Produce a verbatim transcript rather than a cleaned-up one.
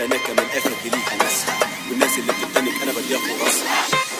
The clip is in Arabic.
تناكى من الاخر دي ليها ناسها، والناس اللي بتتنك انا بديها فرصها.